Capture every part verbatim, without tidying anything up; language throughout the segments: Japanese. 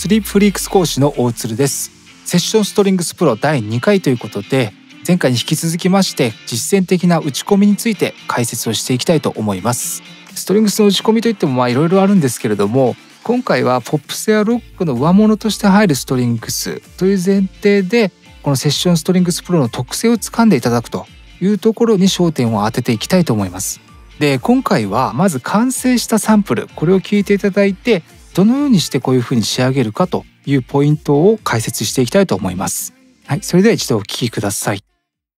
スリープフリークス講師の大鶴です。セッションストリングスプロだいにかいということで、前回に引き続きまして実践的な打ち込みについて解説をしていきたいと思います。ストリングスの打ち込みといってもまあいろいろあるんですけれども、今回はポップスやロックの上物として入るストリングスという前提で、このセッションストリングスプロの特性をつかんでいただくというところに焦点を当てていきたいと思います。で、今回はまず完成したサンプル、これを聞いていただいて、どのようにしてこういうふうに仕上げるかというポイントを解説していきたいと思います。はい、それでは一度お聞きください。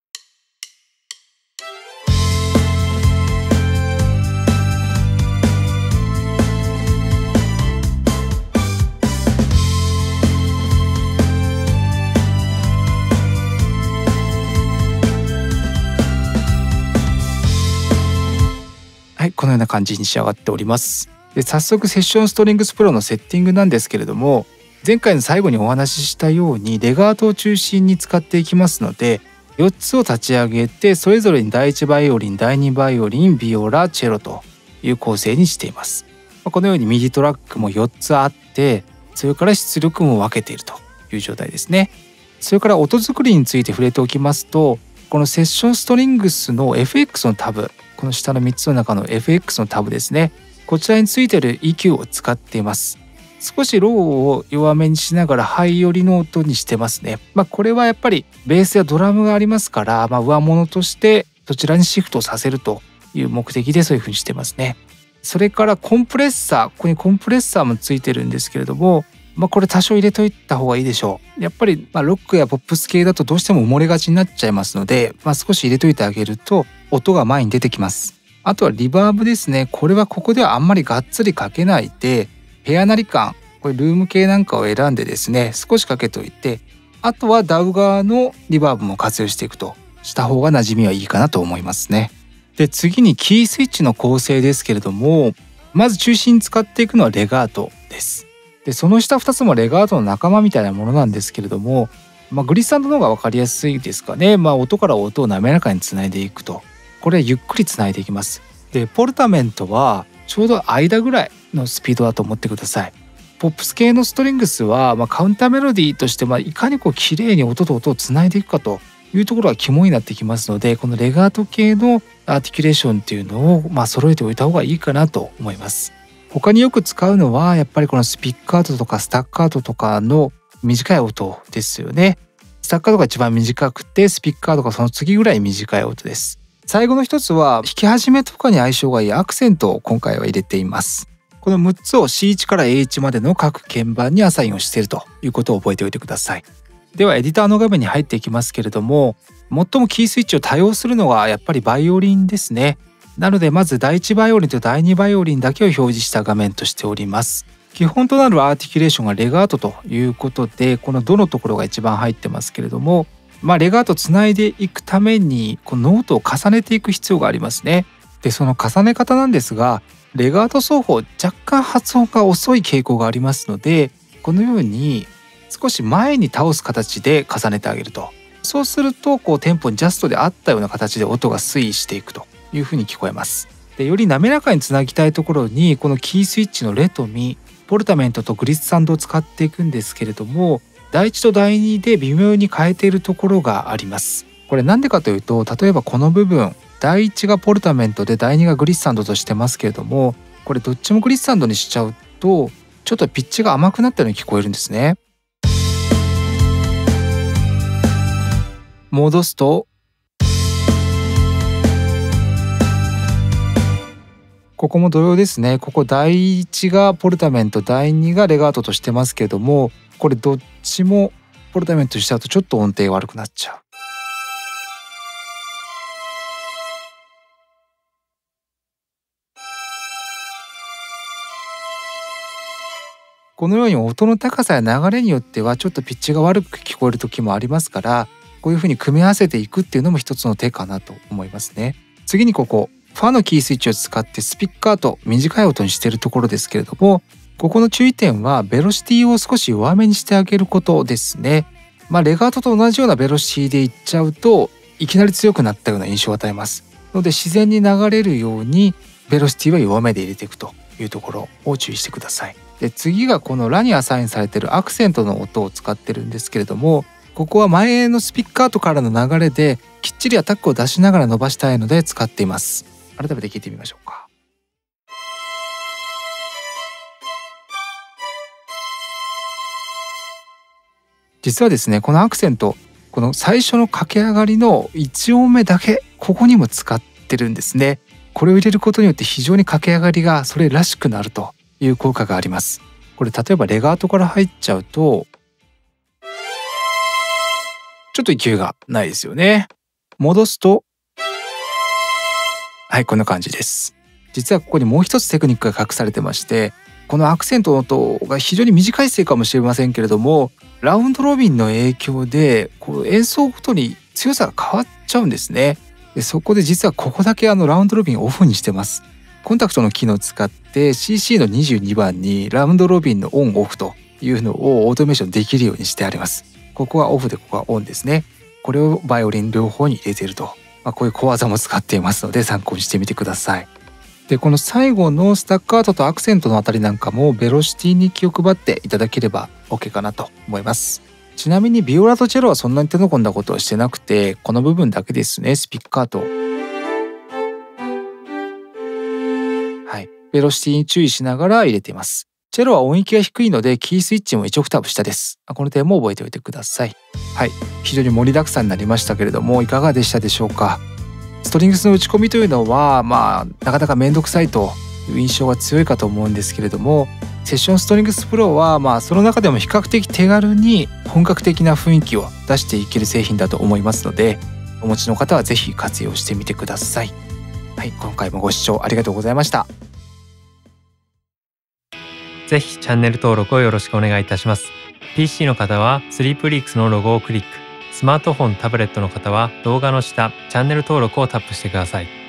はい、このような感じに仕上がっております。で、早速セッションストリングスプロのセッティングなんですけれども、前回の最後にお話ししたようにレガートを中心に使っていきますので、よっつを立ち上げてそれぞれにだいいちバイオリン、だいにバイオリン、ビオラ、チェロという構成にしています。このようにミディトラックもよっつあって、それから出力も分けているという状態ですね。それから音作りについて触れておきますと、このセッションストリングスの エフエックス のタブ、この下のみっつの中の エフエックス のタブですね、こちらについている イーキュー を使っています。少しローを弱めにしながらハイ寄りの音にしてますね。まあこれはやっぱりベースやドラムがありますから、まあ、上物としてそちらにシフトさせるという目的でそういう風にしてますね。それからコンプレッサー、ここにコンプレッサーもついてるんですけれども、まあこれ多少入れといた方がいいでしょう。やっぱりまあロックやポップス系だとどうしても埋もれがちになっちゃいますので、まあ少し入れといてあげると音が前に出てきます。あとはリバーブですね。これはここではあんまりがっつりかけないで、部屋なり感、これルーム系なんかを選んでですね、少しかけておいて、あとはダウ側のリバーブも活用していくとした方が馴染みはいいかなと思いますね。で、次にキースイッチの構成ですけれども、まず中心に使っていくのはレガートです。で、その下ふたつもレガートの仲間みたいなものなんですけれども、まあ、グリッサンドの方が分かりやすいですかね。まあ、音から音を滑らかにつないでいくと。これゆっくりつないでいきます。で、ポルタメントはちょうど間ぐらいのスピードだと思ってください。ポップス系のストリングスは、まあ、カウンターメロディーとして、まあ、いかにこう綺麗に音と音をつないでいくかというところが肝になってきますので、このレガート系のアーティキュレーションっていうのを、まあ、揃えておいた方がいいかなと思います。他によく使うのはやっぱりこのスピッカートとかスタッカートとかの短い音ですよね。スタッカートが一番短くて、スピッカートがその次ぐらい短い音です。最後の一つは弾き始めとかに相性がいいアクセントを今回は入れています。このむっつを シーワン から エーワン までの各鍵盤にアサインをしているということを覚えておいてください。ではエディターの画面に入っていきますけれども、最もキースイッチを多用するのはやっぱりバイオリンですね。なのでまずだいいちバイオリンとだいにバイオリンだけを表示した画面としております。基本となるアーティキュレーションがレガートということで、このどのところが一番入ってますけれども、まあ、レガートつないでいくためにこのノートを重ねていく必要がありますね。で、その重ね方なんですが、レガート奏法若干発音が遅い傾向がありますので、このように少し前に倒す形で重ねてあげると、そうするとこうテンポにジャストで合ったような形で音が推移していくというふうに聞こえます。で、より滑らかにつなぎたいところにこのキースイッチのレとミ、ポルタメントとグリッサンドを使っていくんですけれども、だいいちとだいにで微妙に変えているところがあります。これなんでかというと、例えばこの部分、だいいちがポルタメントでだいにがグリッサンドとしてますけれども、これどっちもグリッサンドにしちゃうとちょっとピッチが甘くなったように聞こえるんですね。戻すと、ここも同様ですね。ここだいいちがポルタメント、だいにがレガートとしてますけれども、これどっちもポルタメントしちゃうとちょっと音程悪くなっちゃう。このように音の高さや流れによってはちょっとピッチが悪く聞こえる時もありますから、こういうふうに組み合わせていくっていうのも一つの手かなと思いますね。次にここファのキースイッチを使ってスピッカート短い音にしているところですけれども、ここの注意点はベロシティを少し弱めにしてあげることですね。まあレガートと同じようなベロシティでいっちゃうといきなり強くなったような印象を与えますので、自然に流れるようにベロシティは弱めで入れていくというところを注意してください。 で次がこのラにアサインされているアクセントの音を使ってるんですけれども、ここは前のスピッカートからの流れできっちりアタックを出しながら伸ばしたいので使っています。改めて聞いてみましょうか。実はですね、このアクセント、この最初の駆け上がりのいち音目だけここにも使ってるんですね。これを入れることによって非常に駆け上がりがそれらしくなるという効果があります。これ例えばレガートから入っちゃうとちょっと勢いがないですよね。戻すとはい、こんな感じです。実はここにもう一つテクニックが隠されてまして、このアクセントの音が非常に短いせいかもしれませんけれども、ラウンドロビンの影響でこう演奏ごとに強さが変わっちゃうんですね。でそこで実はここだけあのラウンドロビンをオフにしてます。コンタクトの機能を使って シーシー のにじゅうにばんにラウンドロビンのオンオフというのをオートメーションできるようにしてあります。ここはオフでここはオンですね。これをバイオリン両方に入れていると、まあ、こういう小技も使っていますので参考にしてみてください。でこの最後のスタッカートとアクセントのあたりなんかもベロシティに気を配っていただければ OK かなと思います。ちなみにビオラとチェロはそんなに手の込んだことはしてなくて、この部分だけですね。スピッカート、はい、ベロシティに注意しながら入れています。チェロは音域が低いのでキースイッチもいちオクターブ下です。この点も覚えておいてください。はい、非常に盛りだくさんになりましたけれどもいかがでしたでしょうか。ストリングスの打ち込みというのはまあなかなかめんどくさいという印象が強いかと思うんですけれども、セッションストリングスプロはまあその中でも比較的手軽に本格的な雰囲気を出していける製品だと思いますので、お持ちの方はぜひ活用してみてください。はい、今回もご視聴ありがとうございました。 ぜひチャンネル登録をよろしくお願いいたします。ピーシー の方はスリープリークスのロゴをクリック、スマートフォン、タブレットの方は動画の下チャンネル登録をタップしてください。